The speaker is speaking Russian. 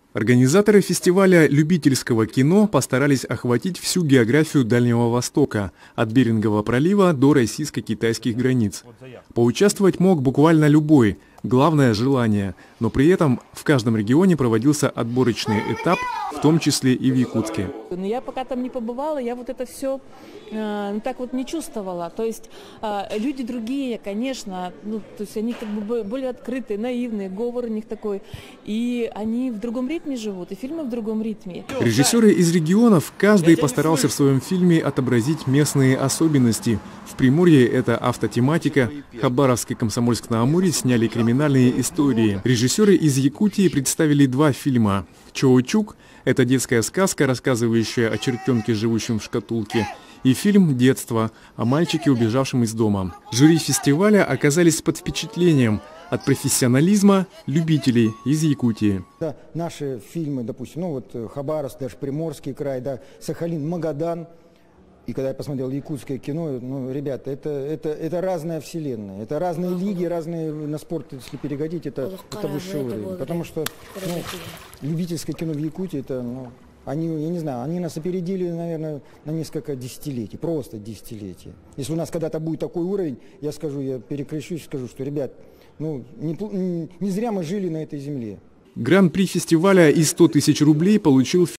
Организаторы фестиваля любительского кино постарались охватить всю географию Дальнего Востока, от Берингового пролива до российско-китайских границ. Поучаствовать мог буквально любой, главное – желание, но при этом в каждом регионе проводился отборочный этап, в том числе и в Якутске. Но я пока там не побывала, я вот это все так вот не чувствовала. То есть люди другие, конечно, то есть они как бы более открытые, наивные, говор у них такой. И они в другом ритме живут, и фильмы в другом ритме. Режиссеры из регионов, каждый постарался в своем фильме отобразить местные особенности. В Приморье это автотематика, Хабаровск и Комсомольск-на-Амуре сняли криминальные истории. Режиссеры из Якутии представили два фильма. «Чоучук» – это детская сказка, рассказывающая о чертенке, живущем в шкатулке, и фильм «Детство» о мальчике, убежавшем из дома. Жюри фестиваля оказались под впечатлением от профессионализма любителей из Якутии. Да, наши фильмы, допустим, Хабаровск, даже Приморский край, да, Сахалин, Магадан. И когда я посмотрел якутское кино, ребята, это разная вселенная, это разные лиги, разные на спорт, если перегодить, это высший уровень. Потому что любительское кино в Якутии, они, я не знаю, они нас опередили, наверное, на несколько десятилетий, просто десятилетия. Если у нас когда-то будет такой уровень, я перекрещусь и скажу, что, ребят, не зря мы жили на этой земле. Гран-при фестиваля и 100 000 рублей получил